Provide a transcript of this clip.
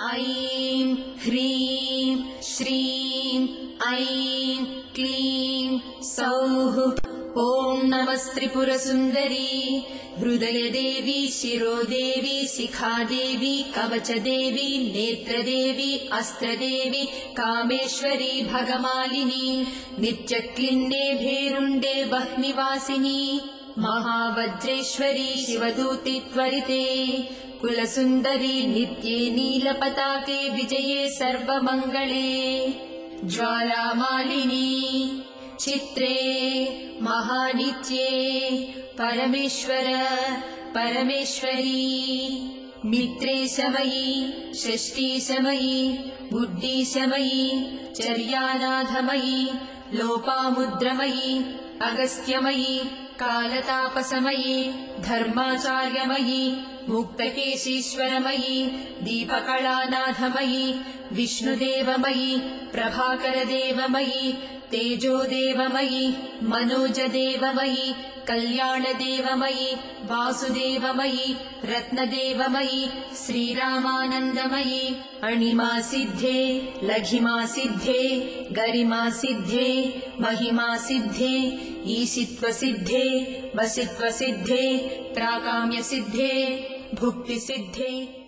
ऐं ह्रीं श्रीं ऐं क्लीं सौः। ॐ नमस्त्रिपुरसुन्दरी हृदयदेवी शिरोदेवी शिखादेवी कवचदेवी नेत्रदेवी अस्त्रदेवी कामेश्वरी भगमालिनी नित्यक्लिन्ने भेरुण्डे वह्निवासिनी महावज्रेश्वरी शिवदूति त्वरिते कुलसुन्दरी नित्ये नीलपताके विजये सर्वमङ्गले ज्वालामालिनी चित्रे महानित्ये परमेश्वर परमेश्वरी मित्रेशमयी षष्ठीशमयी बुद्धिशमयी चर्यानाथमयी लोपामुद्रमयी अगस्त्यमयी कालतापसमयी धर्माचार्यमयी मुक्तकेशीश्वरमयी दीपकलानाथमयी विष्णुदेवमयी प्रभाकरदेवमयी तेजोदेवमयी मनोजदेवमयी कल्याणदेवमयी वासुदेवमयी रत्नदेवमयी श्रीरामानन्दमयी अणिमासिद्धे लघिमासिद्धे गरिमासिद्धे महिमासिद्धे ईशित्वसिद्धे वसित्वसिद्धे प्राकाम्यसिद्धे भुक्तिसिद्धे।